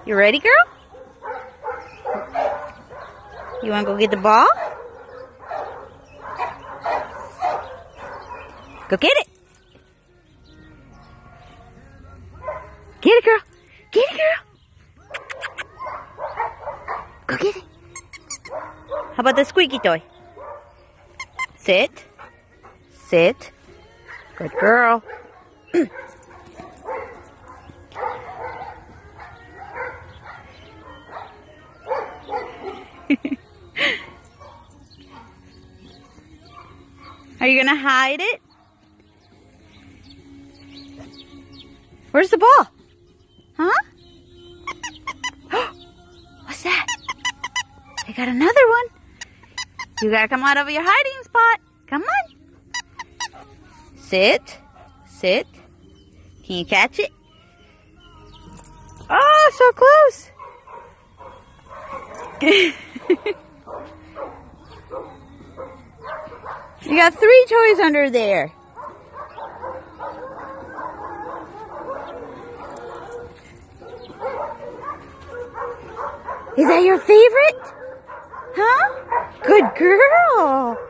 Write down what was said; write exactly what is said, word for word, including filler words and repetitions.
You ready, girl? You want to go get the ball? Go get it. Get it, girl. Get it, girl. Go get it. How about the squeaky toy? Sit. Sit. Good girl. Are you gonna hide it? Where's the ball? Huh? What's that? I got another one. You gotta come out of your hiding spot. Come on. Sit. Sit. Can you catch it? Oh, so close. You got three toys under there. Is that your favorite? Huh? Good girl.